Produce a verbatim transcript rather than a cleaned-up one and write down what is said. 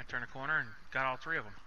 turned a corner and got all three of them.